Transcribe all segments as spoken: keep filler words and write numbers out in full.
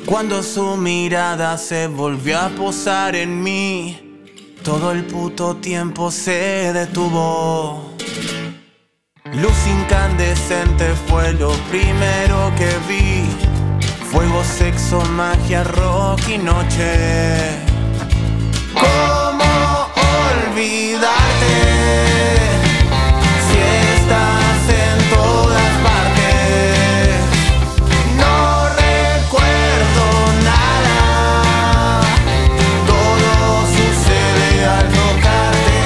Cuando su mirada se volvió a posar en mí, todo el puto tiempo se detuvo. Luz incandescente fue lo primero que vi. Fuego, sexo, magia, rock y noche. ¿Cómo olvidarte si estás en todas partes? No recuerdo nada, todo sucede al tocarte.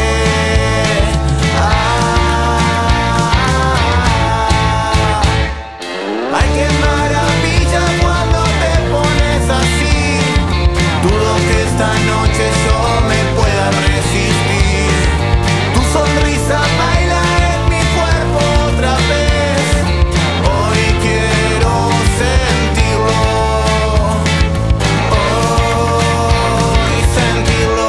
Ah, ay, qué maravilla cuando te pones así. Dudo que esta noche yo me pueda resistir. Tu sonrisa baila en mi cuerpo otra vez. Hoy quiero sentirlo. Hoy sentirlo.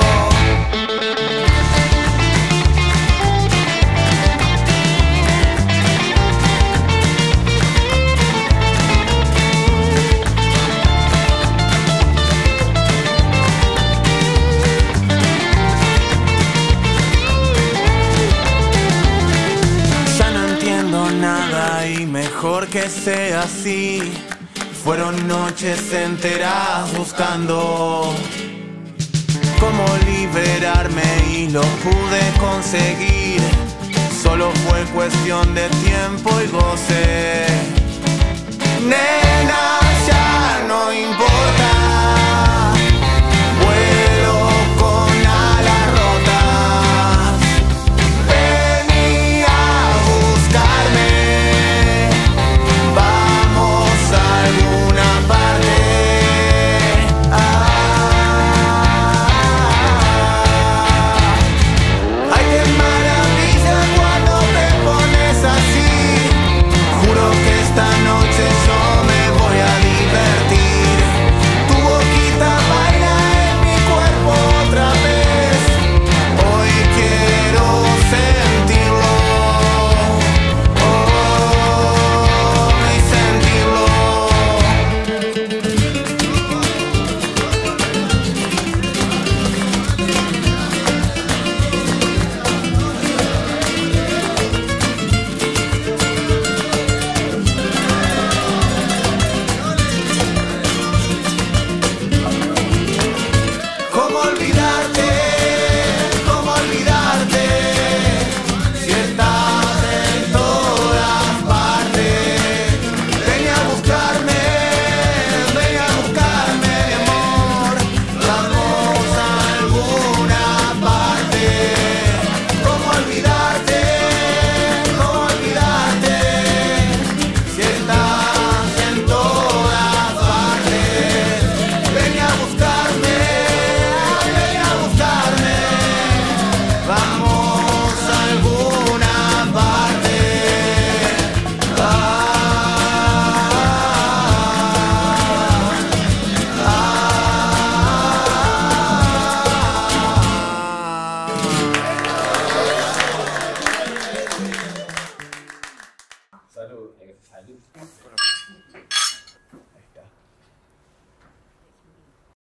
Ya no entiendo nada y mejor que sea así. Fueron noches enteras buscando cómo liberarme y lo pude conseguir. Solo fue cuestión de tiempo y goce. Nena,